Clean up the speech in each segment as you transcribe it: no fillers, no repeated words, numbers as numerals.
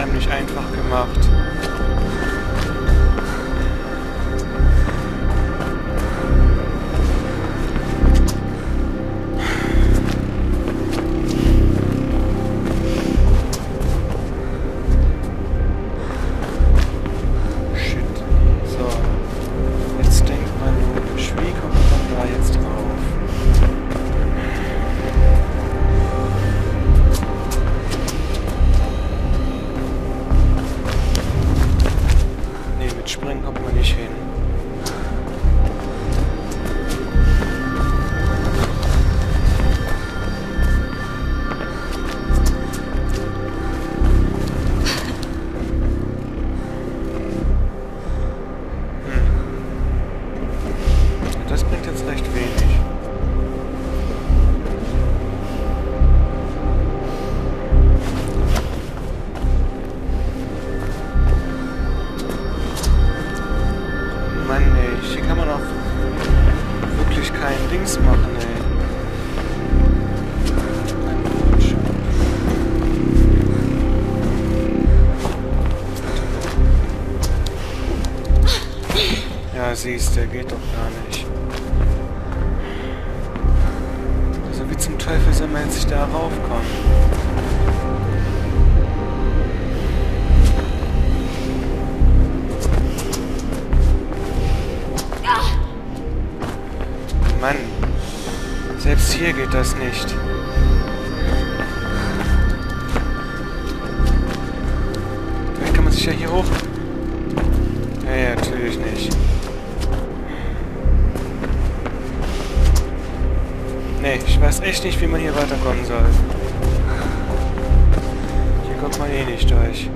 unheimlich einfach gemacht. Siehst, der geht doch gar nicht. Also wie zum Teufel soll man jetzt da raufkommen? Mann, selbst hier geht das nicht. Vielleicht kann man sich ja hier hoch... Ja, natürlich nicht. Nee, ich weiß echt nicht, wie man hier weiterkommen soll. Hier kommt man eh nicht durch.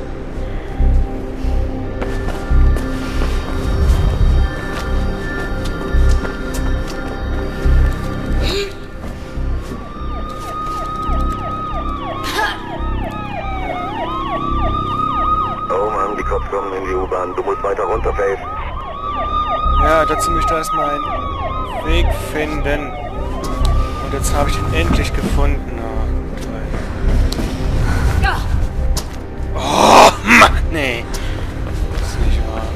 Oh Mann, die Cops kommen in die U-Bahn. Du musst weiter runter, Faith. Ja, dazu möchte ich erstmal einen Weg finden. Und jetzt habe ich ihn endlich gefunden. Oh, toll. Oh, Mann, nee. Das ist nicht wahr.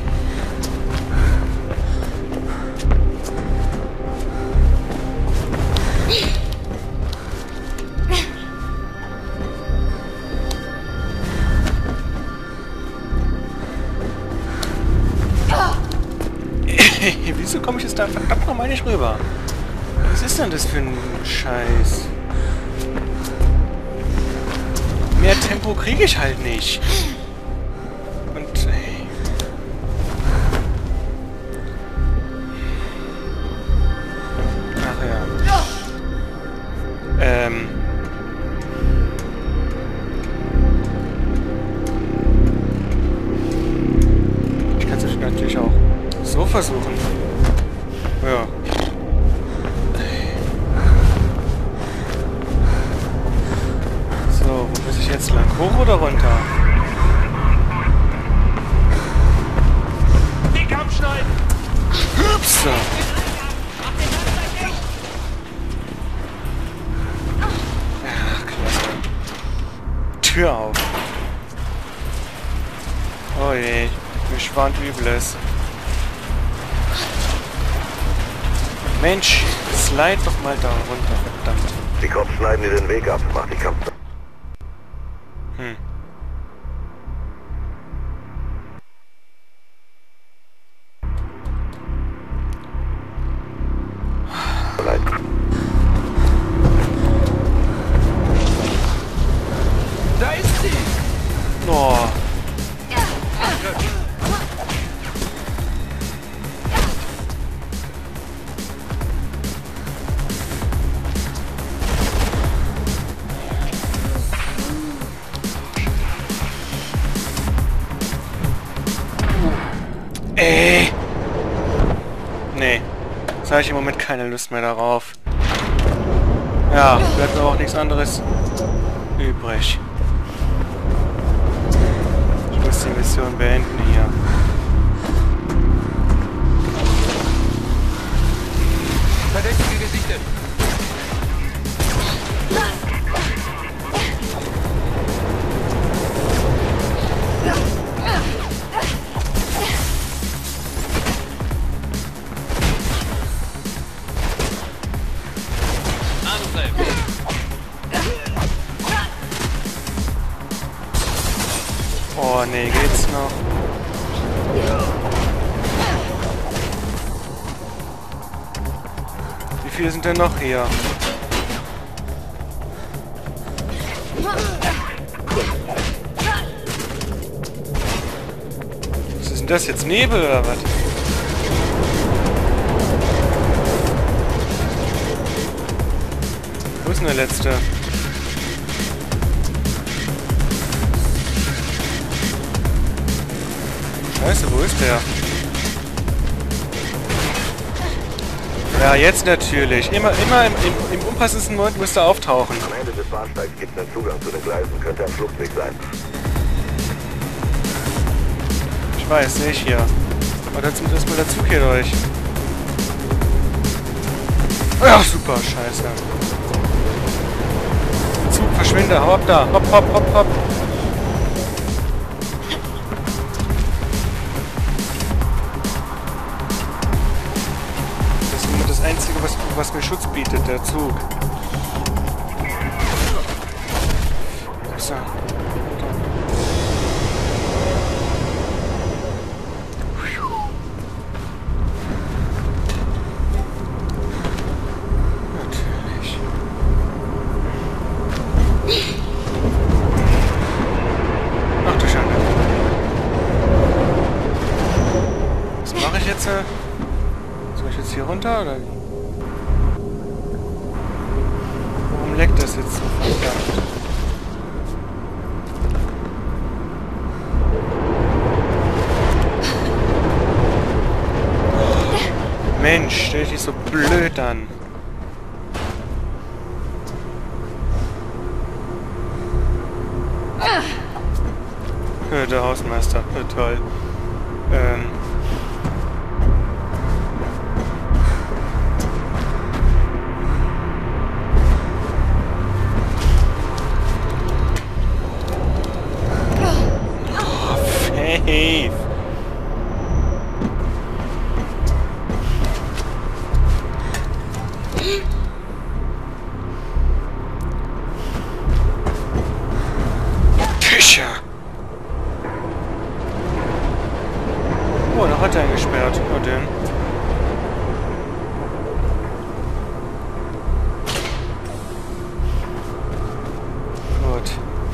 Wieso komme ich jetzt da verdammt nochmal nicht rüber? Was ist denn das für ein Scheiß? Mehr Tempo kriege ich halt nicht. Und... Hey. Ach ja. Ich kann es natürlich auch so versuchen. Ja. So, wo muss ich jetzt lang? Hoch oder runter? Dick abschneiden! Ups! Ach, klasse. Tür auf. Oh je, mir schwant Übles. Mensch, slide doch mal da runter, verdammt. Die Cops schneiden dir den Weg ab. Mach die Kampf. Da ist sie! Oh. Nee. Jetzt habe ich im Moment keine Lust mehr darauf. Ja, bleibt mir auch nichts anderes übrig. Ich muss die Mission beenden hier. Verdächtige gesichtet! Oh nee, geht's noch? Wie viele sind denn noch hier? Was ist denn das jetzt? Nebel oder was? Wo ist denn der letzte? Scheiße, wo ist der? Ja, jetzt natürlich. Immer im unpassendsten Moment müsste er auftauchen. Am Ende des Bahnsteigs gibt es einen Zugang zu den Gleisen. Könnte ein Fluchtweg sein. Ich weiß, sehe ich hier. Aber jetzt muss erstmal der Zug hier durch. Ach, super, scheiße. Zug, verschwinde, hau ab da. Hopp, hopp, hopp, hopp. Das ist immer das Einzige, was mir Schutz bietet, der Zug. So. Ach du Schande. Was mache ich jetzt? Soll ich jetzt hier runter oder? Warum leckt das jetzt so verdammt? Mensch, stell dich so blöd an. Der Hausmeister. Toll. Oh, Faith. Tische. Oh, da hat er ihn gesperrt. Oh, den. Gut.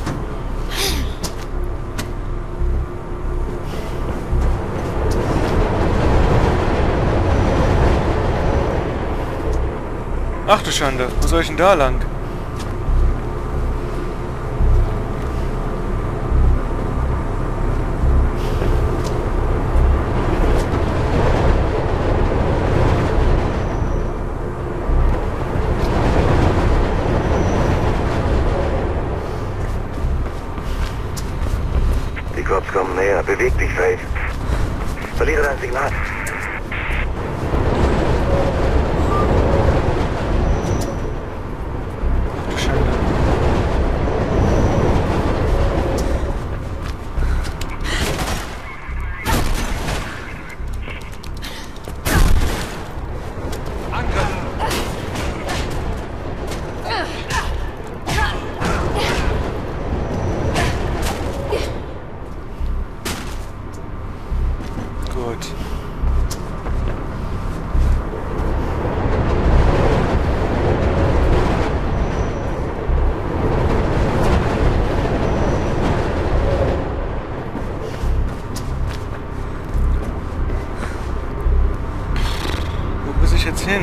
Ach du Schande, wo soll ich denn da lang? Die Cops kommen näher. Beweg dich, Faith. Verliere dein Signal. Ach du Schande. Angriff! Gut. Wo muss ich jetzt hin?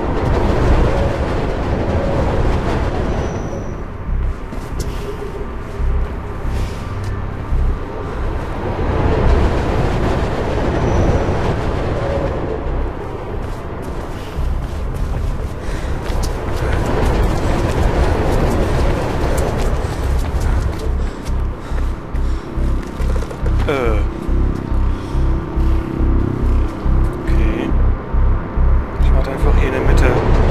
Okay. Ich warte einfach hier in der Mitte.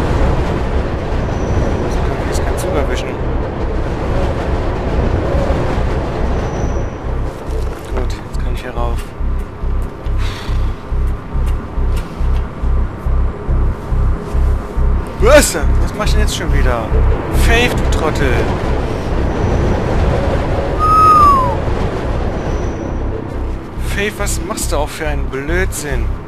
So kann ich jetzt keinen Zug erwischen. Gut, jetzt kann ich hier rauf. Was? Was mach ich denn jetzt schon wieder? Faith, du Trottel! Faith, was machst du auch für einen Blödsinn?